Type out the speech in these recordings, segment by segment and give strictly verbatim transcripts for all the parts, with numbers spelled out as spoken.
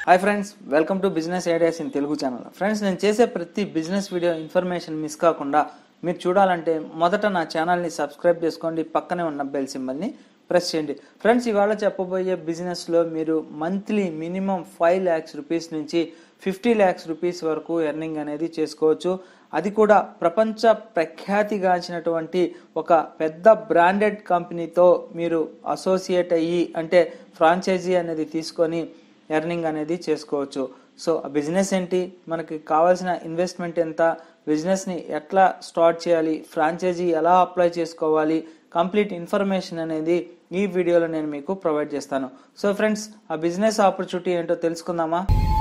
Hi friends, welcome to business ideas in Telugu channel. Friends, నేను చేసే ప్రతి బిజినెస్ వీడియో ఇన్ఫర్మేషన్ మిస్ కాకుండా మీరు చూడాలంటే మొదట నా ఛానల్ని సబ్స్క్రైబ్ చేసుకోండి, పక్కనే ఉన్న బెల్ సింబల్ని ప్రెస్ చేయండి. ఫ్రెండ్స్, ఇవాళ చెప్పబోయే బిజినెస్లో మీరు monthly minimum five lakhs rupees నుంచి ఫిఫ్టీ ల్యాక్స్ రూపీస్ వరకు ఎర్నింగ్ అనేది చేసుకోవచ్చు. అది కూడా ప్రపంచ ప్రఖ్యాతిగాంచినటువంటి ఒక పెద్ద బ్రాండెడ్ కంపెనీతో మీరు అసోసియేట్ అయ్యి, అంటే ఫ్రాంచైజీ అనేది తీసుకొని ఎర్నింగ్ అనేది చేసుకోవచ్చు. సో ఆ బిజినెస్ ఏంటి, మనకి కావాల్సిన ఇన్వెస్ట్మెంట్ ఎంత, బిజినెస్ని ఎట్లా స్టార్ట్ చేయాలి, ఫ్రాంచైజీ ఎలా అప్లై చేసుకోవాలి, కంప్లీట్ ఇన్ఫర్మేషన్ అనేది ఈ వీడియోలో నేను మీకు ప్రొవైడ్ చేస్తాను. సో ఫ్రెండ్స్, ఆ బిజినెస్ ఆపర్చునిటీ ఏంటో తెలుసుకుందామా.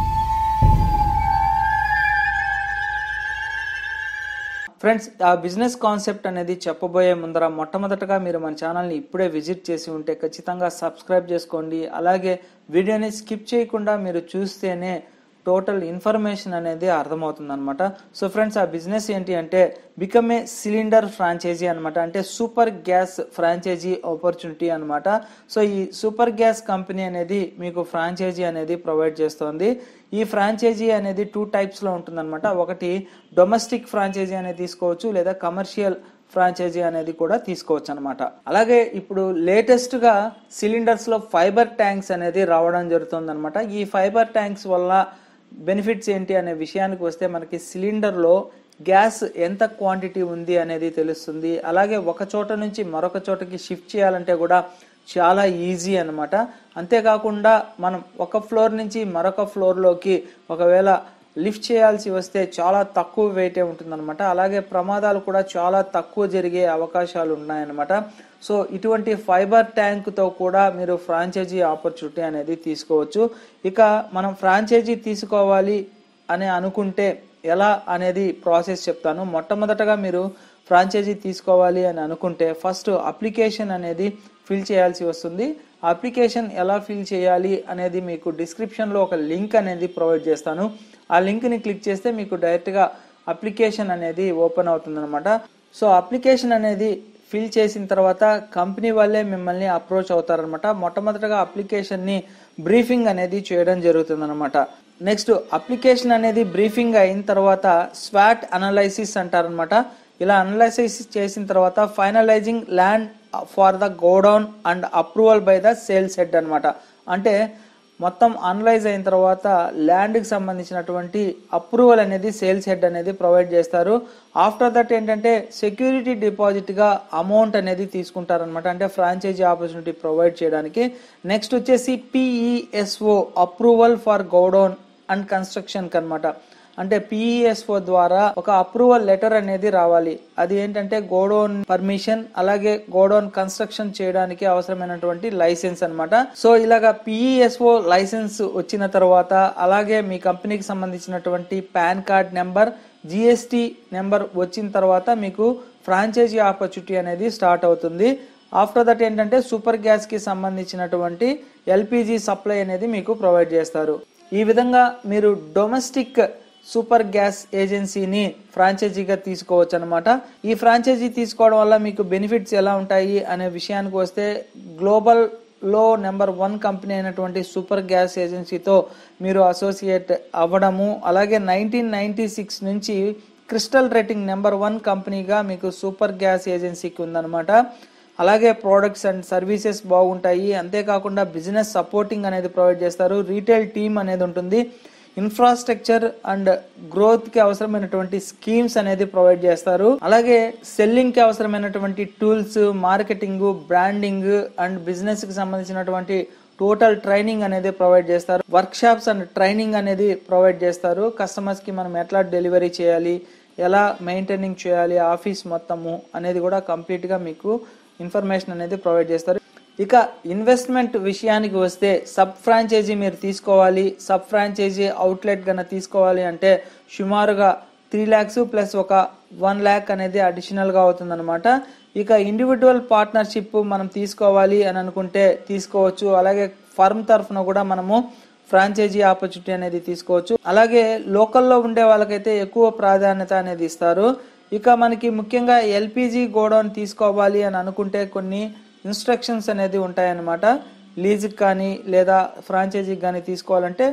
ఫ్రెండ్స్, ఆ బిజినెస్ కాన్సెప్ట్ అనేది చెప్పబోయే ముందర మొట్టమొదటగా మీరు మన ఛానల్ని ఇప్పుడే విజిట్ చేసి ఉంటే ఖచ్చితంగా సబ్స్క్రైబ్ చేసుకోండి. అలాగే వీడియోని స్కిప్ చేయకుండా మీరు చూస్తేనే టోటల్ ఇన్ఫర్మేషన్ అనేది అర్థమవుతుంది అనమాట. సో ఫ్రెండ్స్, ఆ బిజినెస్ ఏంటి అంటే బికమ్ ఏ సిలిండర్ ఫ్రాంచైజీ అనమాట. అంటే సూపర్ గ్యాస్ ఫ్రాంచైజీ ఆపర్చునిటీ అనమాట. సో ఈ సూపర్ గ్యాస్ కంపెనీ అనేది మీకు ఫ్రాంచైజీ అనేది ప్రొవైడ్ చేస్తుంది. ఈ ఫ్రాంచైజీ అనేది టూ టైప్స్లో ఉంటుందన్నమాట. ఒకటి డొమెస్టిక్ ఫ్రాంచైజీ అనేది తీసుకోవచ్చు, లేదా కమర్షియల్ ఫ్రాంచైజీ అనేది కూడా తీసుకోవచ్చు అనమాట. అలాగే ఇప్పుడు లేటెస్ట్ గా సిలిండర్స్ లో ఫైబర్ ట్యాంక్స్ అనేది రావడం జరుగుతుంది అనమాట. ఈ ఫైబర్ ట్యాంక్స్ వల్ల బెనిఫిట్స్ ఏంటి అనే విషయానికి వస్తే, మనకి సిలిండర్ లో గ్యాస్ ఎంత క్వాంటిటీ ఉంది అనేది తెలుస్తుంది. అలాగే ఒక చోట నుంచి మరొక చోటకి షిఫ్ట్ చేయాలంటే కూడా చాలా ఈజీ అనమాట. అంతేకాకుండా మనం ఒక ఫ్లోర్ నుంచి మరొక ఫ్లోర్లోకి ఒకవేళ లిఫ్ట్ చేయాల్సి వస్తే చాలా తక్కువ వెయిటే ఉంటుందన్నమాట. అలాగే ప్రమాదాలు కూడా చాలా తక్కువ జరిగే అవకాశాలు ఉన్నాయన్నమాట. సో ఇటువంటి ఫైబర్ ట్యాంక్తో కూడా మీరు ఫ్రాంచైజీ ఆపర్చునిటీ అనేది తీసుకోవచ్చు. ఇక మనం ఫ్రాంచైజీ తీసుకోవాలి అని అనుకుంటే ఎలా అనేది ప్రాసెస్ చెప్తాను. మొట్టమొదటగా మీరు ఫ్రాంచైజీ తీసుకోవాలి అని అనుకుంటే ఫస్ట్ అప్లికేషన్ అనేది ఫిల్ చేయాల్సి వస్తుంది. అప్లికేషన్ ఎలా ఫిల్ చేయాలి అనేది మీకు డిస్క్రిప్షన్లో ఒక లింక్ అనేది ప్రొవైడ్ చేస్తాను. ఆ లింక్ని క్లిక్ చేస్తే మీకు డైరెక్ట్గా అప్లికేషన్ అనేది ఓపెన్ అవుతుంది అనమాట. సో అప్లికేషన్ అనేది ఫిల్ చేసిన తర్వాత కంపెనీ వాళ్ళే మిమ్మల్ని అప్రోచ్ అవుతారనమాట. మొట్టమొదటగా అప్లికేషన్ని బ్రీఫింగ్ అనేది చేయడం జరుగుతుంది అనమాట. నెక్స్ట్ అప్లికేషన్ అనేది బ్రీఫింగ్ అయిన తర్వాత స్వాట్ అనలైసిస్ అంటారనమాట. ఇలా అనలైసిస్ చేసిన తర్వాత finalizing land for the godown and approval by the sales head అనమాట. అంటే మొత్తం అనలైజ్ అయిన తర్వాత ల్యాండ్కి సంబంధించినటువంటి అప్రూవల్ అనేది సేల్స్ హెడ్ అనేది ప్రొవైడ్ చేస్తారు. ఆఫ్టర్ దట్ ఏంటంటే సెక్యూరిటీ డిపాజిట్గా అమౌంట్ అనేది తీసుకుంటారనమాట, అంటే ఫ్రాంచైజీ ఆపర్చునిటీ ప్రొవైడ్ చేయడానికి. నెక్స్ట్ వచ్చేసి PESO approval for godown and కన్స్ట్రక్షన్కి అనమాట. అంటే పిఈఎస్ఓ ద్వారా ఒక అప్రూవల్ లెటర్ అనేది రావాలి. అది ఏంటంటే గోడౌన్ పర్మిషన్, అలాగే గోడౌన్ కన్స్ట్రక్షన్ చేయడానికి అవసరమైనటువంటి లైసెన్స్ అనమాట. సో ఇలాగా పిఈఎస్ఓ లైసెన్స్ వచ్చిన తర్వాత, అలాగే మీ కంపెనీకి సంబంధించినటువంటి PAN card number, GST number వచ్చిన తర్వాత మీకు ఫ్రాంచైజీ ఆపర్చునిటీ అనేది స్టార్ట్ అవుతుంది. ఆఫ్టర్ దట్ ఏంటంటే సూపర్ గ్యాస్ కి సంబంధించినటువంటి ఎల్పిజి సప్లై అనేది మీకు ప్రొవైడ్ చేస్తారు. ఈ విధంగా మీరు డొమెస్టిక్ సూపర్ గ్యాస్ ఏజెన్సీని ఫ్రాంచైజీగా తీసుకోవచ్చు అనమాట. ఈ ఫ్రాంచైజీ తీసుకోవడం వల్ల మీకు బెనిఫిట్స్ ఎలా ఉంటాయి అనే విషయానికి వస్తే, గ్లోబల్ లో నెంబర్ వన్ కంపెనీ అయినటువంటి సూపర్ గ్యాస్ ఏజెన్సీతో మీరు అసోసియేట్ అవ్వడము, అలాగే నైన్టీన్ నైన్టీ సిక్స్ నుంచి క్రిస్టల్ రేటింగ్ నెంబర్ వన్ కంపెనీగా మీకు సూపర్ గ్యాస్ ఏజెన్సీకి ఉందన్నమాట. అలాగే ప్రోడక్ట్స్ అండ్ సర్వీసెస్ బాగుంటాయి. అంతేకాకుండా బిజినెస్ సపోర్టింగ్ అనేది ప్రొవైడ్ చేస్తారు. రీటైల్ టీమ్ అనేది ఉంటుంది. ఇన్ఫ్రాస్ట్రక్చర్ అండ్ గ్రోత్ కి అవసరమైనటువంటి స్కీమ్స్ అనేది ప్రొవైడ్ చేస్తారు. అలాగే సెల్లింగ్ కి అవసరమైనటువంటి tools, marketing, branding and business కి సంబంధించినటువంటి టోటల్ ట్రైనింగ్ అనేది ప్రొవైడ్ చేస్తారు. వర్క్ షాప్స్ అండ్ ట్రైనింగ్ అనేది ప్రొవైడ్ చేస్తారు. కస్టమర్స్ కి మనం ఎట్లా డెలివరీ చేయాలి, ఎలా మెయింటైనింగ్ చేయాలి ఆఫీస్ మొత్తము అనేది కూడా కంప్లీట్ గా మీకు ఇన్ఫర్మేషన్ అనేది ప్రొవైడ్ చేస్తారు. ఇక ఇన్వెస్ట్మెంట్ విషయానికి వస్తే, సబ్ ఫ్రాంచైజీ మీరు తీసుకోవాలి, సబ్ ఫ్రాంచైజీ అవుట్లెట్ గన తీసుకోవాలి అంటే సుమారుగా త్రీ ల్యాక్స్ ప్లస్ ఒక వన్ ల్యాక్ అనేది అడిషనల్ గా అవుతుంది అనమాట. ఇక ఇండివిజువల్ పార్ట్నర్షిప్ మనం తీసుకోవాలి అని అనుకుంటే తీసుకోవచ్చు. అలాగే ఫర్మ్ తరఫున కూడా మనము ఫ్రాంచైజీ ఆపర్చునిటీ అనేది తీసుకోవచ్చు. అలాగే లోకల్లో ఉండే వాళ్ళకైతే ఎక్కువ ప్రాధాన్యత అనేది ఇస్తారు. ఇక మనకి ముఖ్యంగా ఎల్పిజి గోడౌన్ తీసుకోవాలి అని అనుకుంటే కొన్ని ఇన్స్ట్రక్షన్స్ అనేది ఉంటాయన్నమాట. లీజ్కి కానీ లేదా ఫ్రాంచైజీకి కానీ తీసుకోవాలంటే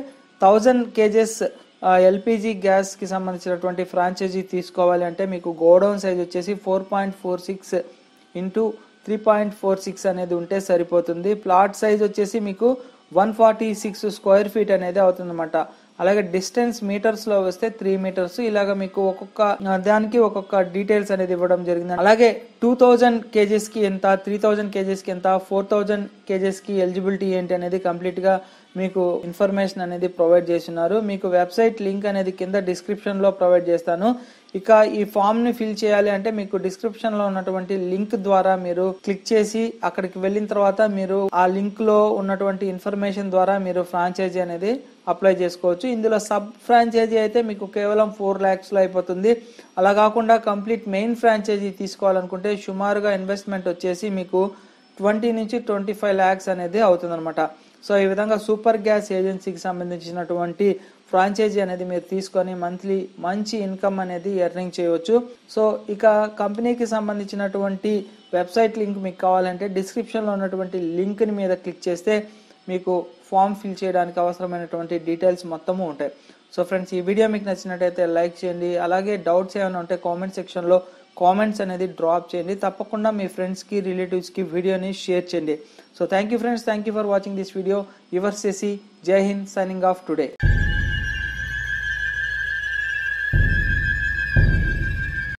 థౌజండ్ కేజెస్ ఎల్పిజి గ్యాస్ కి సంబంధించినటువంటి ఫ్రాంచైజీ తీసుకోవాలి అంటే మీకు గోడౌన్ సైజ్ వచ్చేసి four point four six into three point four six అనేది ఉంటే సరిపోతుంది. ప్లాట్ సైజ్ వచ్చేసి మీకు one forty six square feet అనేది అవుతుంది అనమాట. అలాగే డిస్టెన్స్ మీటర్స్ లో వస్తే త్రీ మీటర్స్. ఇలాగ మీకు ఒక్కొక్క దానికి ఒక్కొక్క డీటెయిల్స్ అనేది ఇవ్వడం జరిగింది. అలాగే టూ థౌజండ్ కేజెస్ కి ఎంత, త్రీ థౌజండ్ కేజెస్ కి ఎంత, ఫోర్ థౌజండ్ కేజెస్ కి ఎలిజిబిలిటీ ఏంటి అనేది కంప్లీట్ గా మీకు ఇన్ఫర్మేషన్ అనేది ప్రొవైడ్ చేస్తున్నారు. మీకు వెబ్సైట్ లింక్ అనేది కింద డిస్క్రిప్షన్ లో ప్రొవైడ్ చేస్తాను. ఇక ఈ ఫామ్ ని ఫిల్ చేయాలి అంటే మీకు డిస్క్రిప్షన్ లో ఉన్నటువంటి లింక్ ద్వారా మీరు క్లిక్ చేసి అక్కడికి వెళ్ళిన తర్వాత మీరు ఆ లింక్ లో ఉన్నటువంటి ఇన్ఫర్మేషన్ ద్వారా మీరు ఫ్రాంచైజీ అనేది అప్లై చేసుకోవచ్చు. ఇందులో సబ్ ఫ్రాంచైజీ అయితే మీకు కేవలం ఫోర్ ల్యాక్స్ లో అయిపోతుంది. అలా కాకుండా కంప్లీట్ మెయిన్ ఫ్రాంచైజీ తీసుకోవాలనుకుంటే సుమారుగా ఇన్వెస్ట్మెంట్ వచ్చేసి మీకు ట్వంటీ నుంచి ట్వంటీ ఫైవ్ ల్యాక్స్ అనేది అవుతుంది అనమాట. సో ఈ విధంగా సూపర్ గ్యాస్ ఏజెన్సీకి సంబంధించినటువంటి ఫ్రాంచైజీ అనేది మీరు తీసుకొని మంత్లీ మంచి ఇన్కమ్ అనేది ఎర్నింగ్ చేయవచ్చు. సో ఇక కంపెనీకి సంబంధించినటువంటి వెబ్సైట్ లింక్ మీకు కావాలంటే డిస్క్రిప్షన్ లో ఉన్నటువంటి లింక్ ని మీద క్లిక్ చేస్తే మీకు ఫామ్ ఫిల్ చేయడానికి అవసరమైనటువంటి డీటెయిల్స్ మొత్తము ఉంటాయి. సో ఫ్రెండ్స్, ఈ వీడియో మీకు నచ్చినట్టయితే లైక్ చేయండి. అలాగే డౌట్స్ ఏమైనా ఉంటే కామెంట్ సెక్షన్ లో కామెంట్స్ అనేది డ్రాప్ చేయండి. తప్పకుండా మీ ఫ్రెండ్స్ కి రిలేటివ్స్ కి వీడియోని షేర్ చేయండి. So thank you friends, thank you for watching this video. Your సెసి, జై హింద్, సైనింగ్ ఆఫ్ టుడే.